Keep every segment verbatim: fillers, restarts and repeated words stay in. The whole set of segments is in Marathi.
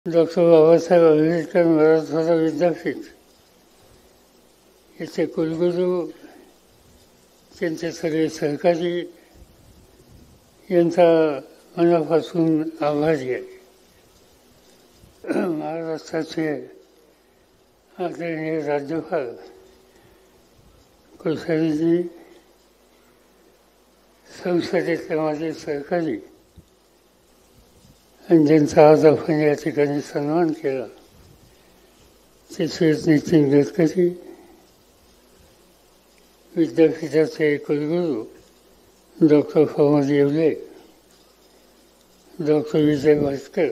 डॉक्टर बाबासाहेब आंबेडकर मराठवाडा विद्यापीठ याचे कुलगुरू, त्यांचे सगळे सहकारी यांचा मनापासून आभारी आहे. महाराष्ट्राचे आदरणीय राज्यपाल कोश्यारीजी, संसदेतले माझे सहकारी आणि ज्यांचा आज आपण या ठिकाणी सन्मान केला, ते श्री नितीन गडकरी, विद्यापीठाचे कुलगुरू डॉक्टर प्रमोद येवले, डॉक्टर विजय भास्कर,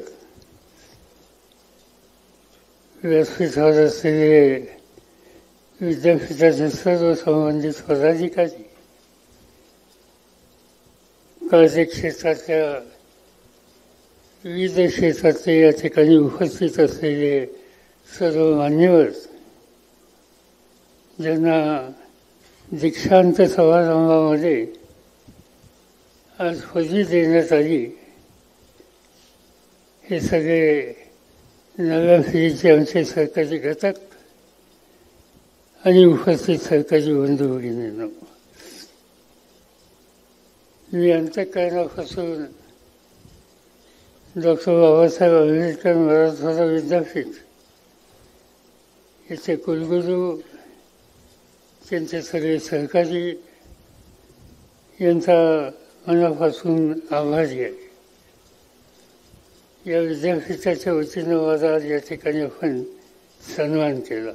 व्यासपीठावर असलेले विद्यापीठाचे सर्व संबंधित पदाधिकारी, काळजी क्षेत्रातल्या विविध क्षेत्रातले या ठिकाणी उपस्थित असलेले सर्व मान्यवर, ज्यांना दीक्षांत समारंभामध्ये आज पदवी देण्यात आली, हे सगळे नव्या पिढीचे आमचे सहकारी घटक आणि उपस्थित सहकारी बंधू भगिनींनो, मी अंतःकरणापासून डॉक्टर बाबासाहेब आंबेडकर मराठवाडा विद्यापीठ याचे कुलगुरू, त्यांचे सगळे सहकारी यांचा मनापासून आभारी आहे. या विद्यापीठाच्या वतीनं माझा आज या ठिकाणी आपण सन्मान केला.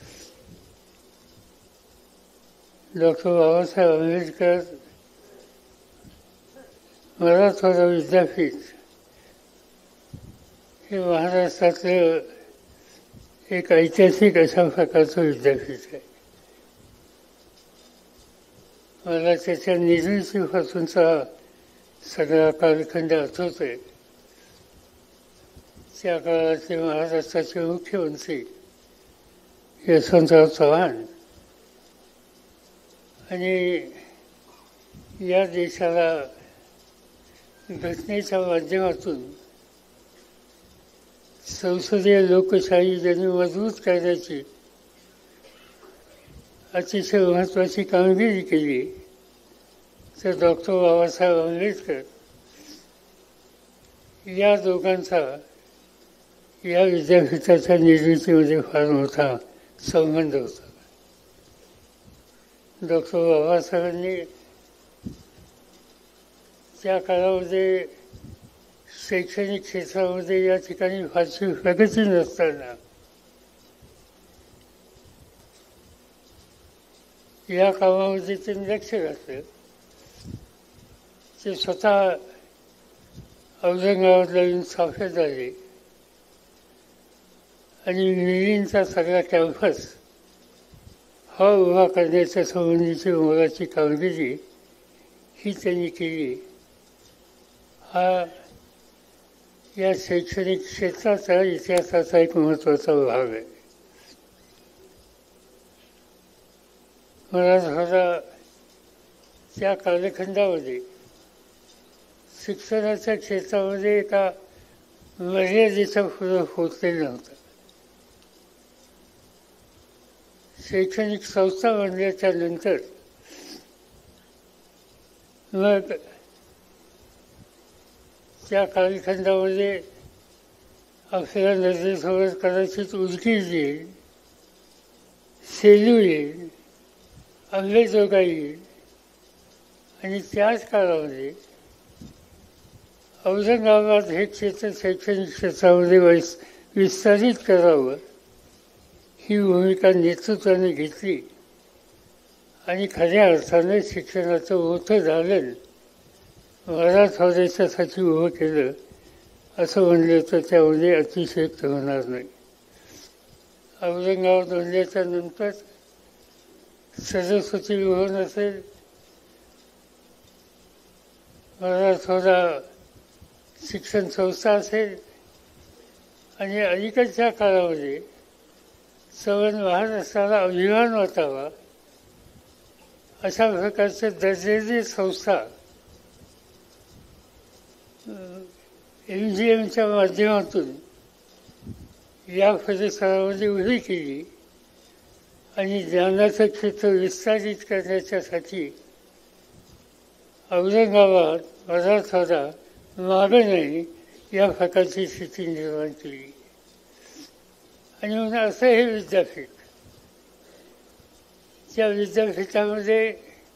डॉक्टर बाबासाहेब आंबेडकर मराठवाडा विद्यापीठ हे महाराष्ट्रातलं एक ऐतिहासिक अशा प्रकारचं विद्यापीठ आहे. मला त्याच्या निर्मितीपासूनचा सगळा कालखंड आठवतोय. त्या काळाचे महाराष्ट्राचे मुख्यमंत्री यशवंतराव चव्हाण आणि या देशाला घटनेच्या माध्यमातून संसदीय लोकशाही ज्यांनी मजबूत करण्याची अतिशय महत्त्वाची कामगिरी केली, तर डॉक्टर बाबासाहेब आंबेडकर या दोघांचा या विद्यापीठाच्या निर्मितीमध्ये फार मोठा संबंध होता. डॉक्टर बाबासाहेबांनी त्या काळामध्ये शैक्षणिक क्षेत्रामध्ये या ठिकाणी फारशी प्रगती नसताना या कामामध्ये त्यांनी लक्ष घातलं. ते स्वतः औरंगाबादला येऊन स्थापित झाले आणि मिलींचा सगळा कॅम्पस हा उभा करण्याच्या संबंधीची मोलाची कामगिरी ही त्यांनी केली. हा या शैक्षणिक क्षेत्राचा इतिहासाचा एक महत्त्वाचा भाग आहे. मराठवाडा त्या कालखंडामध्ये शिक्षणाच्या क्षेत्रामध्ये एका मर्यादेच्या पुढे पोचलेलं नव्हतं. शैक्षणिक संस्था बनल्याच्या नंतर मग त्या कालखंडामध्ये आपल्या नजरेसमोर कदाचित उदगीर येईल, सेलू येईल, अंबेजोगाई येईल आणि त्याच काळामध्ये औरंगाबाद हे क्षेत्र शैक्षणिक क्षेत्रामध्ये वैस विस्तारित करावं ही भूमिका नेतृत्वाने घेतली आणि खऱ्या अर्थाने शिक्षणाचं मोठं दालन मराठवाड्याच्यासाठी उभं केलं असं म्हणलं तर त्यामध्ये अतिशयोक्ती होणार नाही. औरंगाबाद बनल्याच्या नंतर सरस्वती भवन असेल, मराठवाडा शिक्षण संस्था असेल आणि अलीकडच्या काळामध्ये संपूर्ण महाराष्ट्राला अभिमान वाटावा अशा प्रकारचे दर्जेदार संस्था एम जी एमच्या माध्यमातून या परिसरामध्ये उभी केली आणि ज्ञानाचं क्षेत्र विस्तारित करण्याच्यासाठी औरंगाबाद, मराठवाडा मागे नाही या प्रकारची स्थिती निर्माण केली. आणि म्हणून असं हे विद्यापीठ, त्या विद्यापीठामध्ये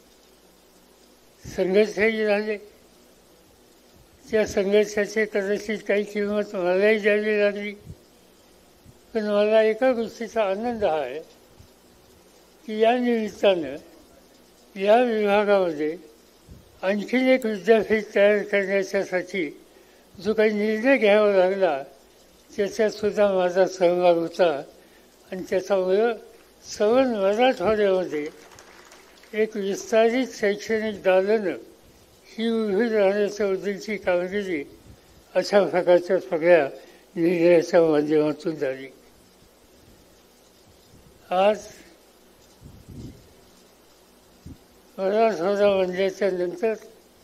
संघर्षही झाले. त्या संघर्षाची कदाचित काही किंमत मलाही द्यावी लागली. पण मला एका गोष्टीचा आनंद आहे की या निमित्तानं या विभागामध्ये आणखीन एक विद्यापीठ तयार करण्याच्यासाठी जो काही निर्णय घ्यावा लागला त्याच्यातसुद्धा माझा सहभाग होता. आणि त्याच्यामुळं सवन मराठवाड्यामध्ये एक विस्तारित शैक्षणिक दालनं ही उभी राहण्याच्या उद्देशाची कामगिरी अशा प्रकारच्या सगळ्या निर्णयाच्या माध्यमातून झाली. आज मराठवाडा म्हणल्याच्या नंतर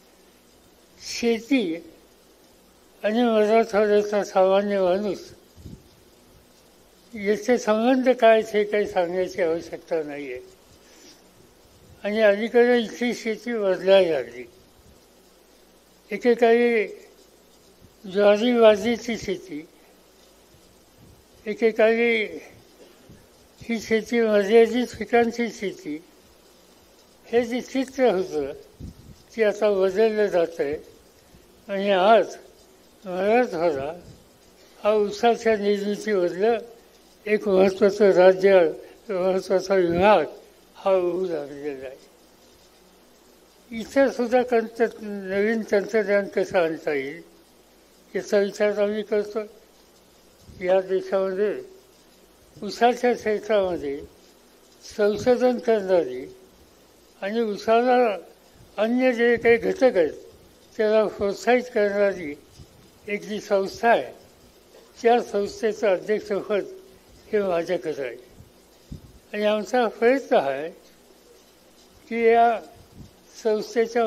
शेती आणि मराठवाड्याचा सामान्य माणूस याचे संबंध काय हे काही सांगण्याची आवश्यकता नाही आहे. आणि अलीकडे इथली शेती बदलायला लागली. एकेकाळी ज्वारी बाजरीची शेती, एकेकाळी ही शेती मर्यादित पिकांची शेती, हे जे चित्र होतं ते आता बदललं जात आहे. आणि आज मराठवाडा हा ऊसाच्या निर्मितीमधलं एक महत्त्वाचं राज्य, महत्त्वाचा विभाग हा होऊ लागलेला आहे. इथं सुद्धा कंत नवीन तंत्रज्ञान कसं आणता येईल याचा विचार आम्ही करतो. या देशामध्ये ऊसाच्या क्षेत्रामध्ये संशोधन करणारी आणि ऊसाला अन्य जे काही घटक आहेत त्याला प्रोत्साहित करणारी एक जी संस्था आहे, त्या संस्थेचं अध्यक्षपद हे माझ्याकडे आहे. आणि आमचा प्रयत्न आहे की या संस्थेच्या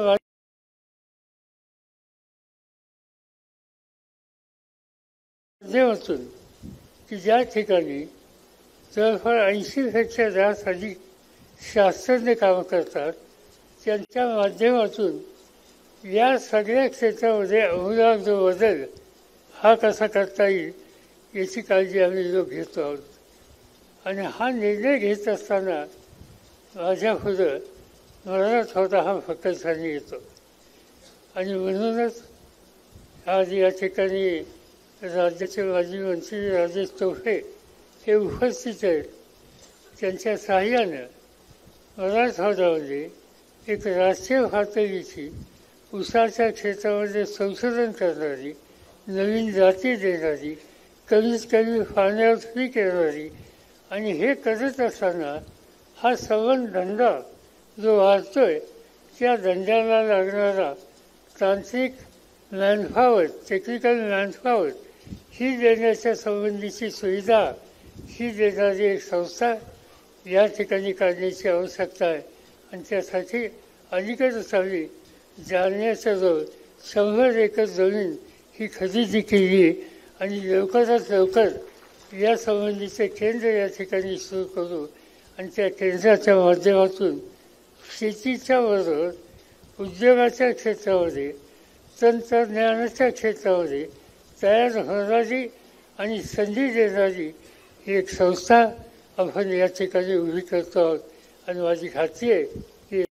माध्यमातून की ज्या ठिकाणी जवळपास ऐंशीपेक्षा जास्त अधिक शास्त्रज्ञ काम करतात त्यांच्या माध्यमातून या सगळ्या क्षेत्रामध्ये आमूलाग्र बदल हा कसा करता येईल याची काळजी आम्ही लोक घेतो आहोत. आणि हा निर्णय घेत असताना माझ्या पुढं मराठवाडा हा फकरखानी येतो. आणि म्हणूनच आज या ठिकाणी राज्याचे माजी मंत्री राजेश टोपे हे उपस्थित आहेत. त्यांच्या सहाय्यानं मराठवाड्यामध्ये एक राष्ट्रीय पातळीची ऊसाच्या क्षेत्रामध्ये संशोधन करणारी, नवीन जाती देणारी, कमीत कमी पाण्यावर फ्री करणारी आणि हे करत असताना हा सवन धंदा जो वाढतोय त्या धंद्याला लागणारा तांत्रिक मॅनपॉवर, टेक्निकल मॅनपॉवर ही देण्याच्या संबंधीची सुविधा ही देणारी एक संस्था या ठिकाणी काढण्याची आवश्यकता आहे. आणि त्यासाठी अलीकडेच आम्ही जालन्याच्या जवळ शंभर एकर जमीन ही खरेदी केली आणि लवकरात लवकर या संबंधीचे केंद्र या ठिकाणी सुरू करू. आणि त्या केंद्राच्या माध्यमातून शेतीच्या बरोबर उद्योगाच्या क्षेत्रामध्ये, तंत्रज्ञानाच्या क्षेत्रामध्ये तयार होणारी आणि संधी देणारी ही एक संस्था आपण या ठिकाणी उभी करतो आहोत. आणि माझी खात्री आहे की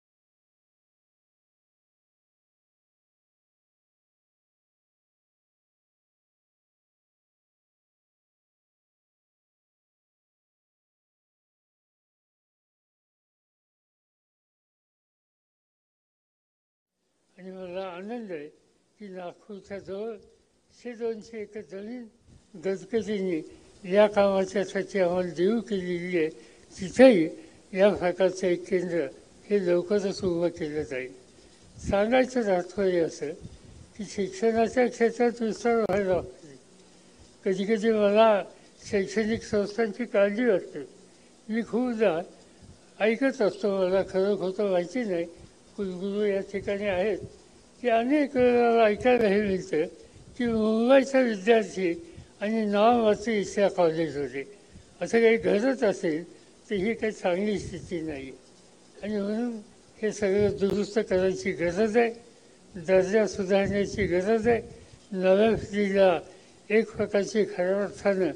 आणि मला आनंद आहे की नागपूरच्या जवळ शे दोनशे एकर जमीन गजगजीने या कामाच्यासाठी आम्हाला देऊ केलेली आहे. तिथेही या प्रकारचं एक केंद्र हे लवकरच उभं केलं जाईल. सांगायचं तात्पर्य असं की शिक्षणाच्या क्षेत्रात विस्तार व्हायला पाहिजे. कधी कधी मला शैक्षणिक संस्थांची काळजी वाटते. मी खूपदा ऐकत असतो, मला खरं खोटं माहिती नाही, कुलगुरू या ठिकाणी आहेत की अनेक वेळा ऐकायला हे मिळतं की मुंबईचा विद्यार्थी आणि नावाची इच्छा कॉलेज होते. असं काही गरज असेल तर ही काही चांगली स्थिती नाही. आणि म्हणून हे सगळं दुरुस्त करायची गरज आहे. दर्जा सुधारण्याची गरज आहे. नव्या पिढीला एक प्रकारची खऱ्या अर्थानं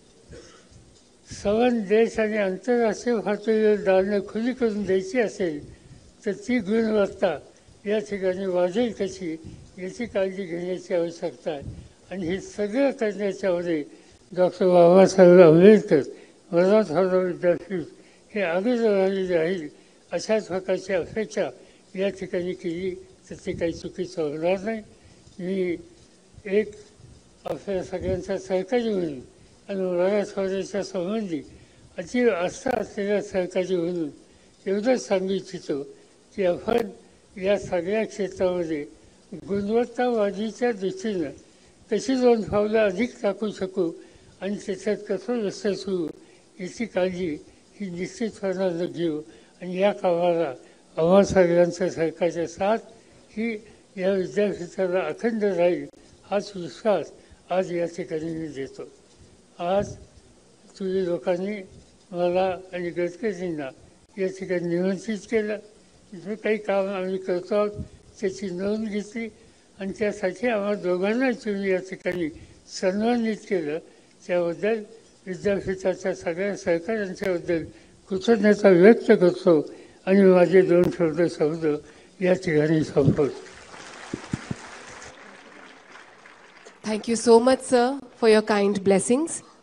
सवन देश आणि आंतरराष्ट्रीय पातळीवर दालनं खुली करून द्यायची असेल तर ती गुणवत्ता या ठिकाणी वाढेल कशी याची काळजी घेण्याची आवश्यकता आहे. आणि हे सगळं करण्याच्यामध्ये डॉक्टर बाबासाहेब आंबेडकर मराठवाडा विद्यापीठ हे अग्रभागी राहील अशाच प्रकारची अपेक्षा या ठिकाणी केली तर ते काही चुकीचं होणार नाही. मी एक आपल्या सगळ्यांचा सहकारी म्हणून आणि मराठवाड्याच्या संबंधी अति आस्था असलेल्या सहकारी म्हणून एवढंच सांगू इच्छितो की आपण या सगळ्या क्षेत्रामध्ये गुणवत्तावाढीच्या दृष्टीनं कशी दोन पावलं अधिक टाकू शकू आणि त्याच्यात कसं यशस्वी याची काळजी ही निश्चितपणानं घेऊ. आणि या कामाला आम्हा सगळ्यांचं सरकारच्या साथ ही या विद्यापीठाला अखंड राहील हाच विश्वास आज या ठिकाणी मी देतो. आज तुम्ही लोकांनी मला आणि गडकरींना या ठिकाणी निमंत्रित केलं. जे काही काम आम्ही करतो आहोत त्याची नोंद घेतली आणि त्यासाठी आम्हा दोघांनाही तुम्ही या ठिकाणी सन्मानित केलं. त्याबद्दल विद्यापीठाच्या सगळ्या सहकाऱ्यांच्याबद्दल कृतज्ञता व्यक्त करतो आणि माझे दोन शब्द शब्द या ठिकाणी संपवतो. Thank you so much, sir, for your kind blessings.